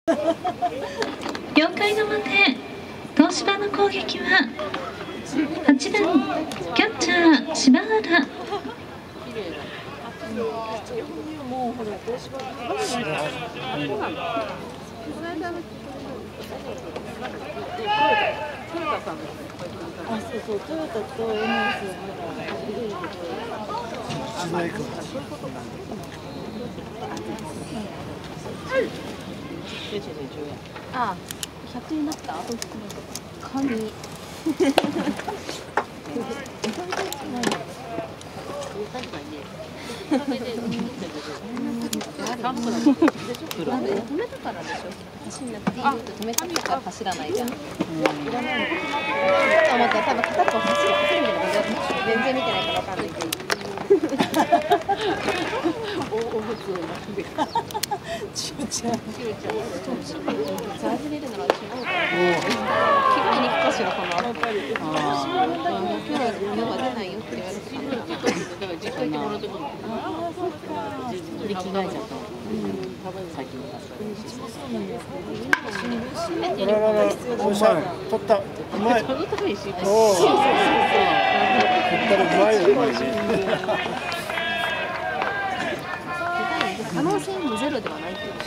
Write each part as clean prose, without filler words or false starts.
4回の表、東芝の攻撃は8番キャッチャー柴原。 あ、そうそう、トヨタとエネスをまだ入れるけど。あ、100円になった？紙。なんで止めたからでしょ。走んなくていいよって止めたから走らないじゃん。いらないの。あ、また多分片っぽ走るんだけど全然見てないからわかんないけど。お普通のチューちゃん。チャージ入れるなら私も。着替えに行くかしらこの後。今日は出ないよって言われてたから。だから実家行ってもらってくる。ああ、そっか。で着替えちゃった。最近は。 おしゃれ。取った。うまい。取ったらうまいね。 可能性もゼロではないけど、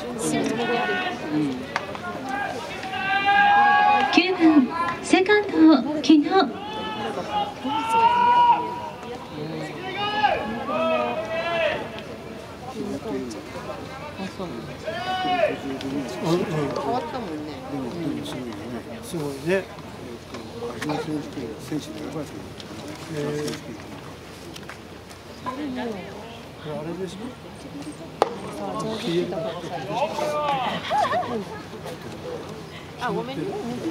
9番セカンド木野。 変わったもんね。 すごいね。選手でよかった。あれでしょ。 あ、ごめんね。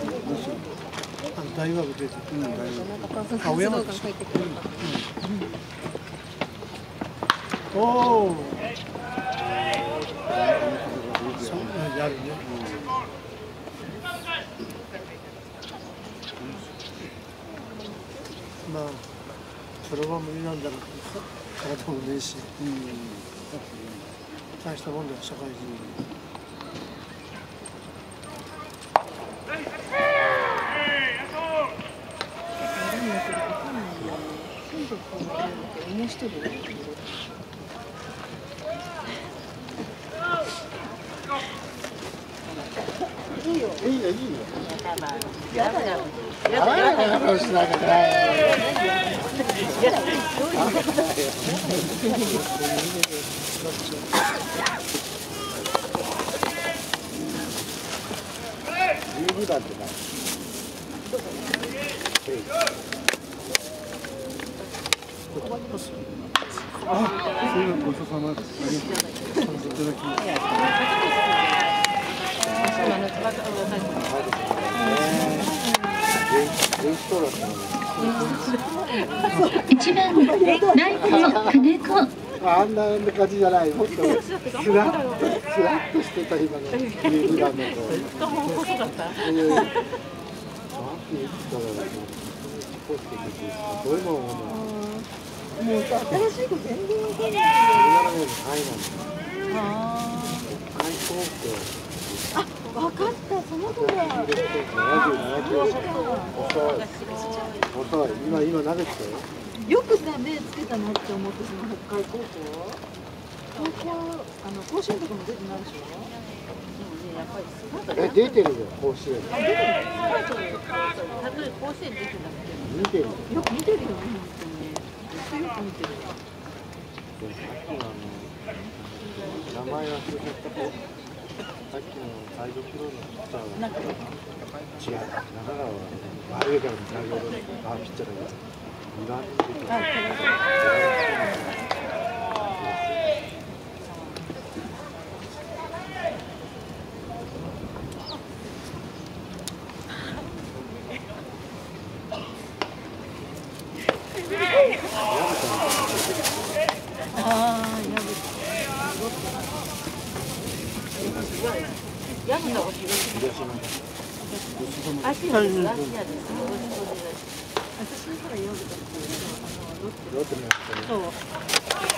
大学出て。青山です。おお。やるね。まあそれは無理なんだろうけど、体もねえし。大したもんだよ社会人。いいよ。やだよ。12番って何？あ、そういうごちそうさまです。いただきます。 1番ライト金子。 あんな感じじゃない。もっとスラッとしてた今の12番の子。細かった。どういうのもうさ、新しい子全然わかんない。あ、わかった、その子だ。遅い。今投げてたよ。よくさ、目つけたなって思って、その北海高校。東京、甲子園とかも出てないでしょ。出てるよ、甲子園。出てる。甲子園出てなくて。見てる。よく見てるよね、本当にね。よく見てる。名前忘れちゃった子。さっきのサイドプロのピッチャーは。違う。中川は真上からのサイドプロのピッチャーだよ。2番に出てる。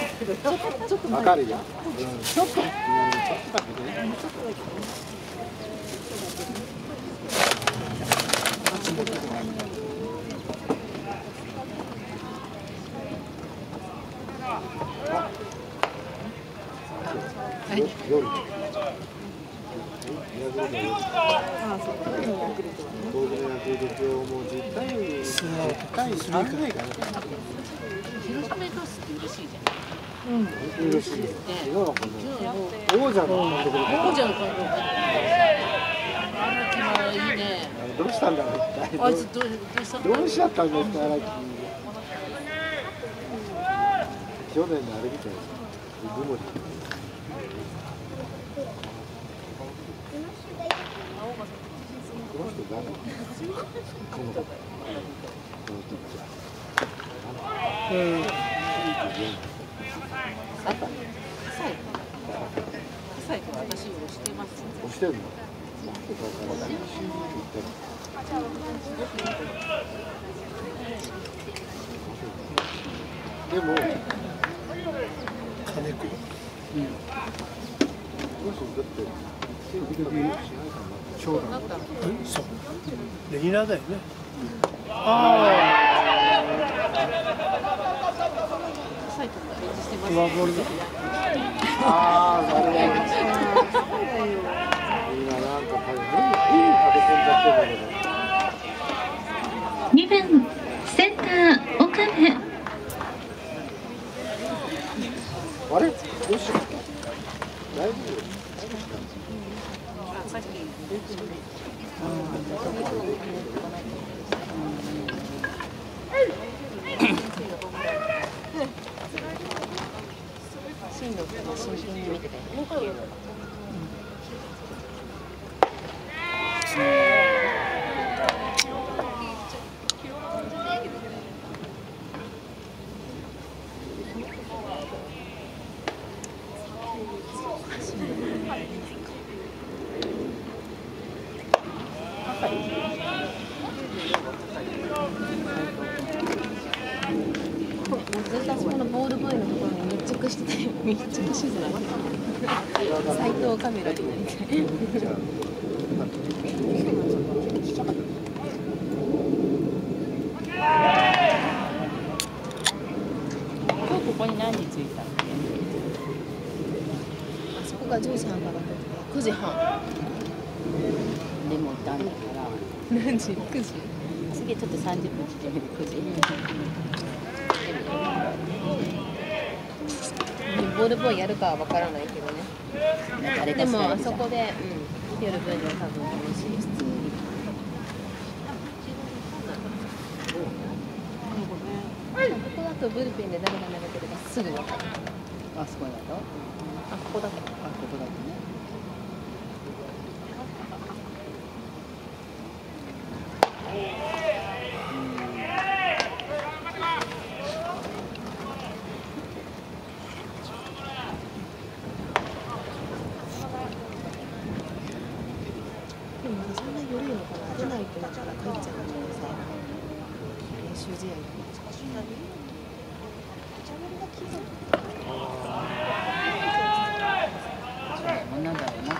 わかるよ。ちょっとだけね。 当時のヤクルトも実態より高い3回かな。 広島に出すって嬉しいじゃん。 嬉しい。今はこの王者の監督で。 王者の監督。荒木はいいね。 どうしたんだろう。 あいつどうしたんだろう。 どうしちゃったんですか荒木。去年のあれみたいです。イグモリ。この人誰？この子。このピッチャー。 葛西と私を推してます。 押してんの？でも金子。そうだ。 そう。レギュラーだよね。ああ。 フォアボールだ。ああ、なるほど。今なんか変に食べ込んじゃってるんだけど。 2番センター岡部。 あれ？どうしよう。大丈夫？ 真の真剣に見てたよね。絶対そこのボールボーイのところに密着してたよ。密着しづらい。斎藤カメラになりたい。 今日ここに何時着いたっけ？ あそこが10時半から9時半。 でも行ったんだから。 何時？9時。 次ちょっと30分縮めて9時。 ボールボーイやるかは分からないけどね。でもあそこで、夜分には多分楽しい。普通に。ここだとブルペンで誰が投げてるかすぐ分かる。 あそこだと？ あ、ここだと。 あ、ここだとね。 でもそんな夜いのかな。出ないとだから帰っちゃうのでさ。練習試合とか。 こんなんだろうな。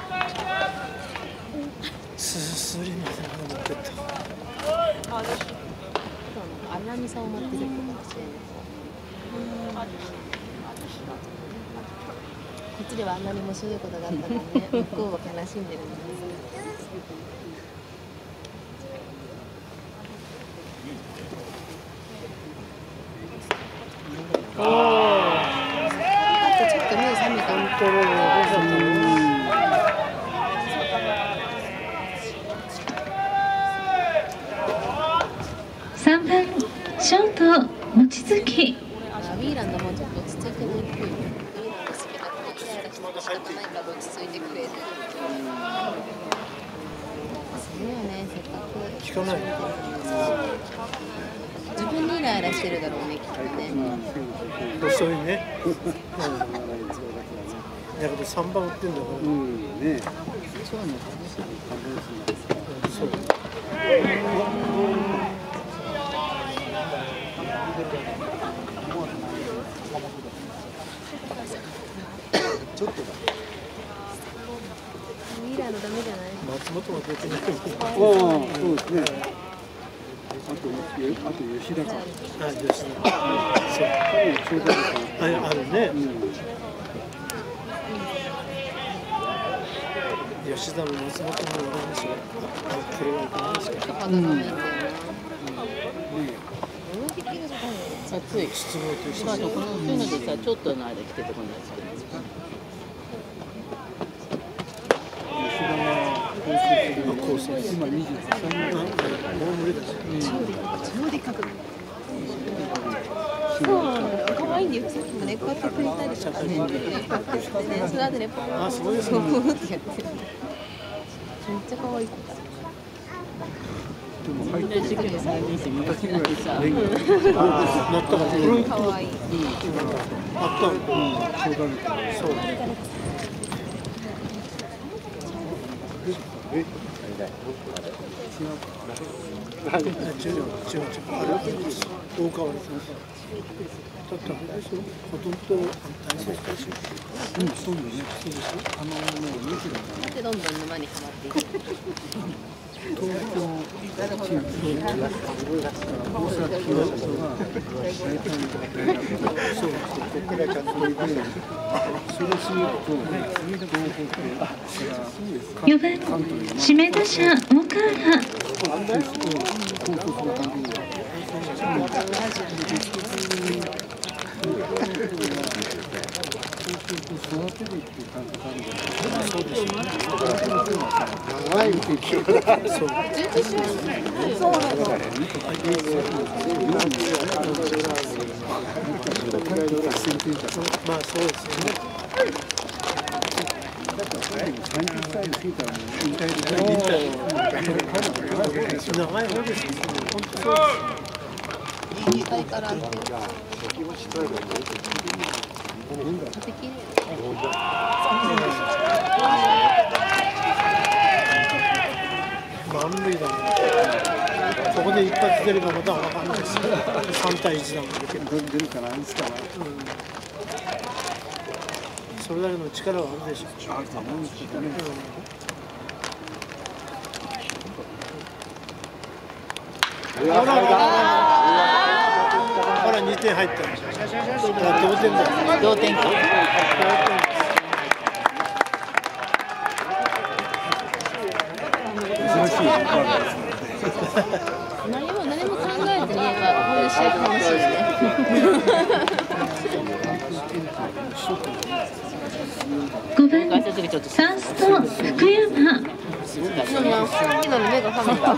すりません。持ってった。 荒波さんを待ってるってかもしれない。こっちではあんなに面白いことがあったのにね、向こうは悲しんでるんです。おお。あとちょっと目覚めた。 3番ショート望月。 ウィーランドもちょっと落ち着いてないっぽい。ウィーランド好きだからイライラして仕方ないから落ち着いてくれる。すごいよね、せっかく。 聞かない。 自分にイライラしてるだろうね、きっとね。 遅いね。だけど3番打ってんだから。 ね。 そうね。 そう。 ちょっとだ。 ウィーランドダメじゃない？ 松本は出てない。 そうですね。あと吉田か。 あ、吉田。そう。あるね。吉吉田も松本も話がプロがいかないですか。 風がいいんだよな。 暑い。 質問としてまあこのそういうのでさ、ちょっとの間来ててこんなやつ。 コース今23歳もう無理だし。 超でかく。そうなんだよ。可愛いんだよ。さっきもね、こうやってくれたりとかね、こうやってしてね、その後ね、ポーンそうですそうってやって。めっちゃ可愛い子だ。 みんな一生懸命再現して見かけないさ。 なったからね。 可愛い。 あった。そう。違う。あれ大川です。だってあれでしょ。ほとんど大切だし。そうね。そうですよ。 なんでどんどん沼にはまっていく。 東京地域大阪そうここから4 番指名打者岡原。 長いって言うからそうそうなの。 まあそうですよね。長い方ですよ。本当そうです。 機械からって。 満塁だもん。そこで一発出ればまた分かんないですよ。3対1だもん。出るかな、いつかな。それだけの力はあるでしょ。あると思うんですけどね。ほら2点入った。同点だ。 同点か。 何も考えずに言えばこういう試合楽しいね。 5番ファースト福山。 今の目が覚めた。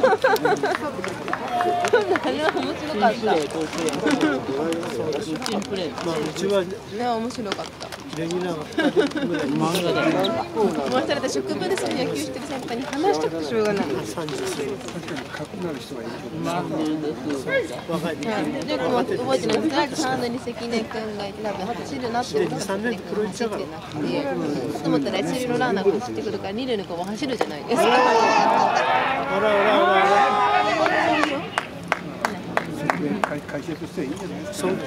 あれは面白かった。 まあうちはね、面白かった。 レギュラーぐらいもしされた職場でその野球してる先輩に話したくてしょうがない。 30歳。若い。 でも覚えてないです。サードに関根君がいて多分走るなって思って走ってなくて、と思ったら一塁のランナーが走ってくるから二塁の子も走るじゃないですか。 あら。 解説していいんじゃないですか。 そうです。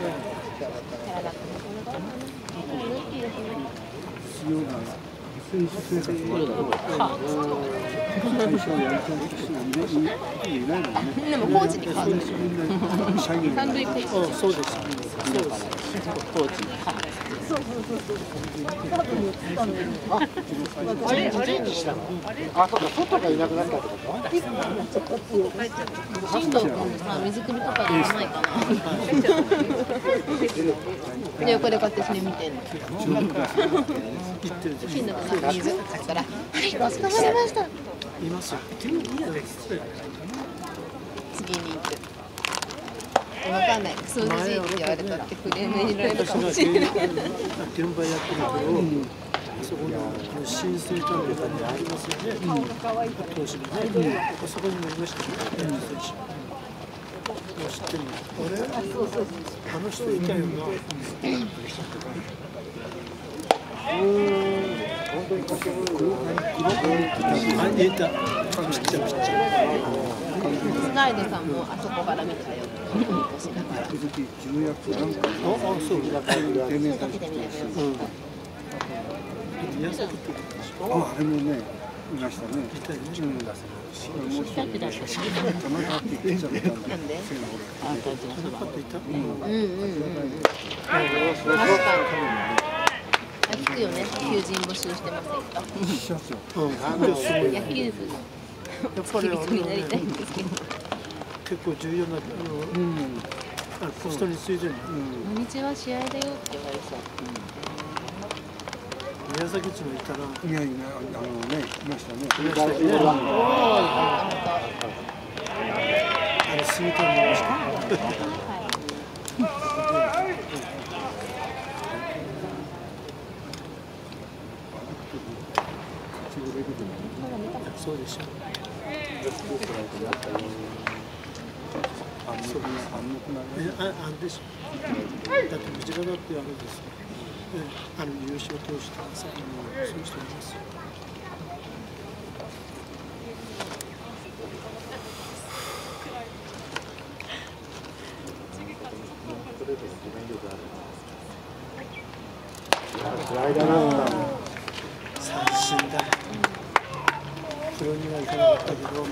選手生活は最初はやりたい人いないもんね。 でもコーチに変わる。三塁コーチ。 そうです。 コーチ。 あれアレンジしたの。あ、そうか、外がいなくなったってこと。 進藤君さ、水汲みとかではないかな。で、横でこうやって見てんの。進藤君が水買ったら、はい、お疲れ様でした。 いますよ。 次に行く。わかんない。クソじじいって言われたってクレーム入れられるかもしれない。 現場やってるけど、そこの新生館とかにありますよね。投手がね。そこにもいましたけど、知ってるの。あの人いたよな。いた。 スナイデさんもあそこから見てたよ。 あれもね、いましたね。 なんで？あ、感じのそば。 確かに。 聞くよね。求人募集してませんか。 しますよ。 うん、すごい。 野球部のやっぱり付き人になりたいんですけど。 結構重要なポストについてる。 土日は試合だよって言われそう。 宮崎地もいたら。 いやいや、いましたね。 いましたね。あれ、住みたいもいました。そうでしょう。あれでしょ。だって身近だってあれですよ。優勝投手とかさ、そういう人いますよ。三振だ。プロには行かなかったけど。